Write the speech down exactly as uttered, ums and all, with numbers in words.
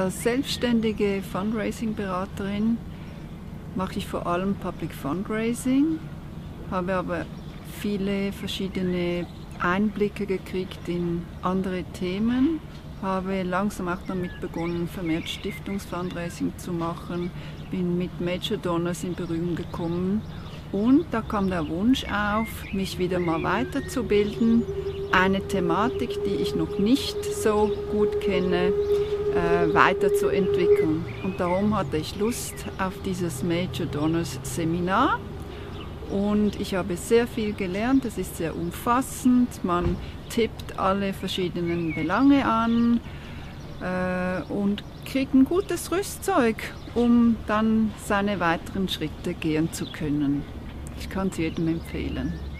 Als selbstständige Fundraising-Beraterin mache ich vor allem Public Fundraising, habe aber viele verschiedene Einblicke gekriegt in andere Themen, habe langsam auch damit begonnen, vermehrt Stiftungsfundraising zu machen, bin mit Major Donors in Berührung gekommen und da kam der Wunsch auf, mich wieder mal weiterzubilden, eine Thematik, die ich noch nicht so gut kenne, äh, weiterzuentwickeln. Und darum hatte ich Lust auf dieses Major Donors Seminar. Und ich habe sehr viel gelernt, es ist sehr umfassend, man tippt alle verschiedenen Belange an äh, und kriegt ein gutes Rüstzeug, um dann seine weiteren Schritte gehen zu können. Ich kann es jedem empfehlen.